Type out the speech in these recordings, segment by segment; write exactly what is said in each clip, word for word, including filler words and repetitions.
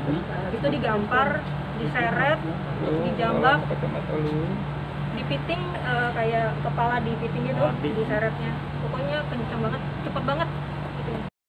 Itu digampar, diseret, dijambak, dipiting uh, kayak kepala dipiting gitu, diseretnya. Pokoknya kenceng banget, cepet banget. Gitu.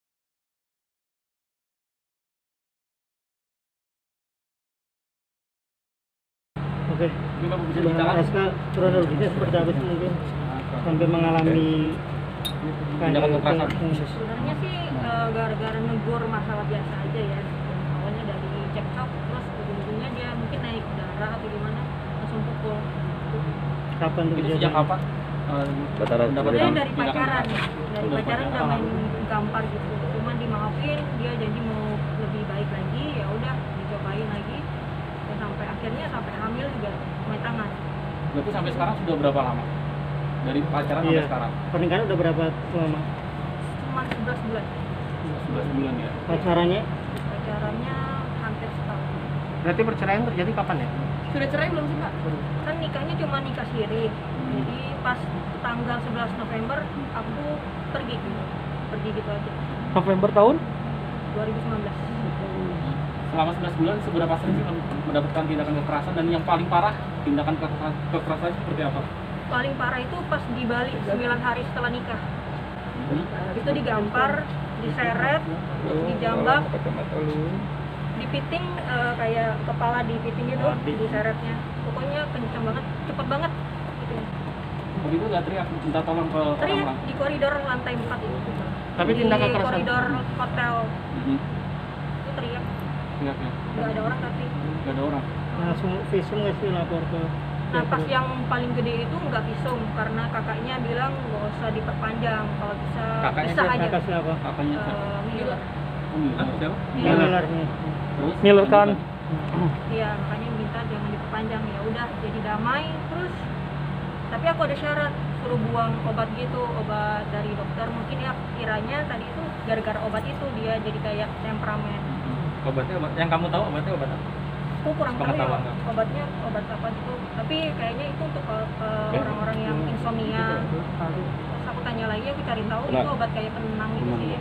Oke, Bang Aska, kronologisnya seperti apa sih mungkin sampai mengalami tindakan kekerasan? Sebenarnya sih uh, gara-gara negur masalah biasa aja ya. Awalnya dari check up, terus ujung-ujungnya dia mungkin naik darah atau gimana, langsung pukul. Kapan tuh? Itu sejak kapan? Sebenarnya dari pacaran, dari pacaran udah main gampar gitu. Cuman dimaafin, dia janji mau lebih baik lagi, ya udah dicobain lagi. Dan sampai akhirnya sampai hamil juga main tangan. Berarti sampai sekarang sudah berapa lama? Dari pacaran iya. sampai sekarang? Pernikahan udah berapa lama? Cuma sebelas bulan. sebelas bulan ya. Pacarannya? Pacarannya hampir setahun. Berarti perceraian terjadi kapan ya? Sudah cerai belum sih, Pak? Kan nikahnya cuma nikah siri. Jadi pas tanggal sebelas November aku pergi gitu. Pergi gitu aja. November tahun? dua ribu sembilan belas. Selama sebelas bulan seberapa sering sih mendapatkan tindakan kekerasan, dan yang paling parah tindakan kekerasan seperti apa? Paling parah itu pas di Bali sembilan hari setelah nikah. Hmm. Itu digampar, diseret, dijambak, dipiting uh, kayak kepala dipiting gitu, diseretnya. Pokoknya kenceng banget, cepet banget gitu. Begitu nggak teriak minta tolong ke orang? Teriak di koridor lantai empat itu. Tapi tindakan kekerasan? Di koridor hotel. Mm-hmm. Itu teriak. Teriak ya? Nggak ada orang tapi. Nggak ada orang? Langsung visum nggak sih lapor ke? Nah pas yang paling gede itu nggak visum karena kakaknya bilang nggak usah diperpanjang, kalau bisa kakaknya bisa aja. Kakak siapa? Kakaknya siapa? Uh, Miller. Oh, Miller siapa? Miller. Terus? Miller kan? Iya makanya minta jangan diperpanjang, ya udah jadi damai terus. Tapi aku ada syarat, suruh buang obat gitu, obat dari dokter. Mungkin ya kiranya tadi itu gara-gara obat itu dia jadi kayak temperamen. Obatnya obat yang kamu tahu obatnya obat apa? Aku kurang tahu ya Pengetahuan kamu. obatnya obat apa gitu. Tapi kayaknya itu untuk uh, uh, orang-orang yang insomnia. Terus aku tanya lagi, aku cari tahu itu obat kayak penenang gitu sih.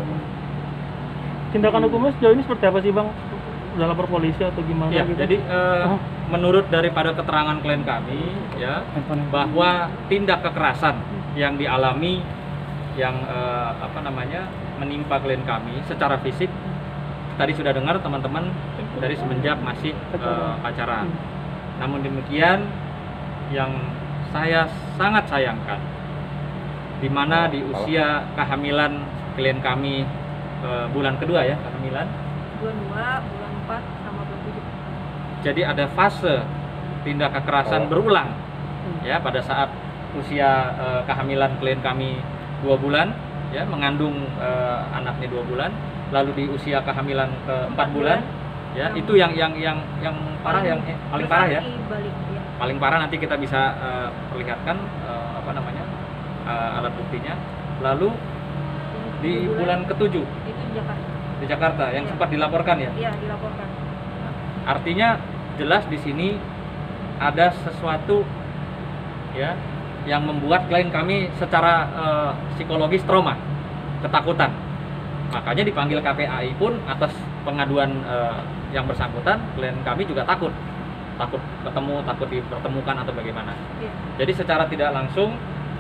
Tindakan hukumnya sejauh ini seperti apa sih Bang? Udah lapor polisi atau gimana Ya, gitu? jadi uh, menurut daripada keterangan klien kami ya bahwa tindak kekerasan yang dialami yang uh, apa namanya menimpa klien kami secara fisik tadi sudah dengar teman-teman dari semenjak masih uh, pacaran. Namun demikian yang saya sangat sayangkan di mana di usia kehamilan klien kami uh, bulan kedua ya kehamilan Bulan dua, bulan empat, sama bulan tujuh. Jadi ada fase tindak kekerasan berulang ya pada saat usia uh, kehamilan klien kami dua bulan ya mengandung uh, anaknya dua bulan, lalu di usia kehamilan ke empat bulan ya yang itu yang yang yang yang parah yang eh, paling parah ya balik, ya paling parah nanti kita bisa uh, perlihatkan uh, apa namanya uh, alat buktinya. Lalu di bulan ketujuh itu di Jakarta di Jakarta yang ya. sempat dilaporkan ya. Iya dilaporkan. Artinya jelas di sini ada sesuatu ya yang membuat klien kami secara uh, psikologis trauma, ketakutan. Makanya dipanggil K P A I pun atas pengaduan uh, yang bersangkutan, klien kami juga takut, takut ketemu, takut dipertemukan atau bagaimana. Ya. Jadi secara tidak langsung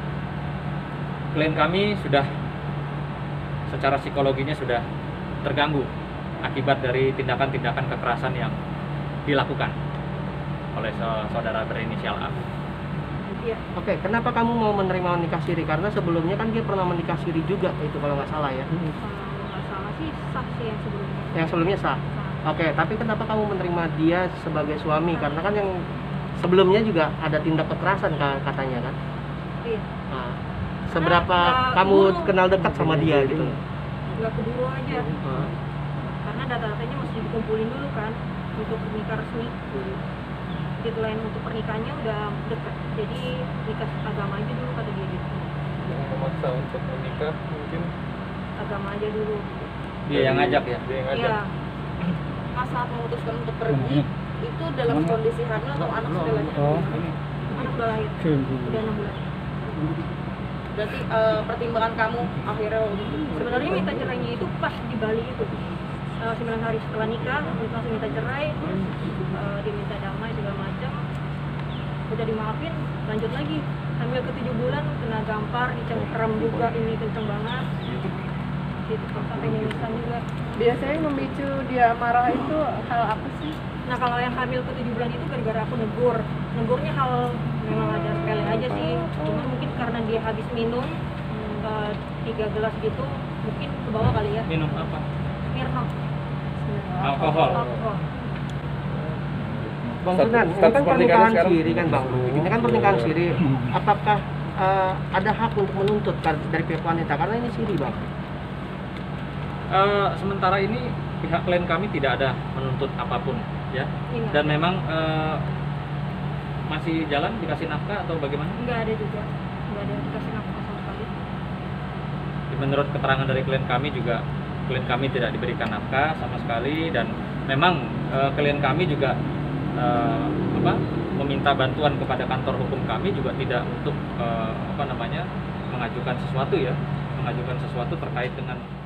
klien kami sudah secara psikologinya sudah terganggu akibat dari tindakan-tindakan kekerasan yang dilakukan oleh saudara berinisial A. Iya. Oke, kenapa kamu mau menerima nikah siri? Karena sebelumnya kan dia pernah menikah siri juga, itu kalau nggak salah ya. Kalau nggak salah sih sah sih yang sebelumnya. Yang sebelumnya sah. Sah. Oke, tapi kenapa kamu menerima dia sebagai suami? Karena kan yang sebelumnya juga ada tindak kekerasan katanya kan. Iya. Nah, seberapa Karena, uh, kamu keburu. kenal dekat sama dia gitu? Nggak keburu aja. Nah. Karena data-datanya mesti dikumpulin dulu kan untuk nikah resmi. Deadline untuk pernikahannya udah dekat, jadi nikah agama aja dulu kata dia gitu. Yang memaksa untuk menikah mungkin Agama aja dulu. Dia yang ngajak ya. dia yang ngajak. Iya. Pas saat memutuskan untuk pergi itu dalam kondisi hamil atau anak sudah lahir? Anak udah lahir, udah enam bulan. Berarti eh, pertimbangan kamu akhirnya Sebenarnya minta cerainya itu pas di Bali itu. uh, sembilan hari setelah nikah langsung minta cerai, terus uh, diminta damai segala macam, udah dimaafin, lanjut lagi hamil ke tujuh bulan kena gampar, dicengkram juga, ini kenceng banget gitu, sampai mimisan juga. Biasanya yang memicu dia marah itu hal apa sih? Nah kalau yang hamil ke tujuh bulan itu gara-gara aku negur, negurnya hal memang ada sepele aja sih, cuma mungkin karena dia habis minum uh, tiga gelas gitu, mungkin ke bawah kali ya. Minum apa? Smirnoff. Alkohol. Alkohol. Bang Status- Sunan, ini status kan pernikahan pernikahan sekarang. siri kan Bang Lu. Ini kan pernikahan siri. Apakah eh, ada hak untuk menuntut kar- dari pihak wanita karena ini siri Bang? Eh, sementara ini pihak klien kami tidak ada menuntut apapun ya, Iya. dan memang eh, masih jalan dikasih nafkah atau bagaimana? Enggak ada juga, enggak ada dikasih nafkah sama sekali. Menurut keterangan dari klien kami juga, klien kami tidak diberikan nafkah sama sekali, dan memang eh, klien kami juga eh, apa meminta bantuan kepada kantor hukum kami juga tidak untuk eh, apa namanya mengajukan sesuatu ya, mengajukan sesuatu terkait dengan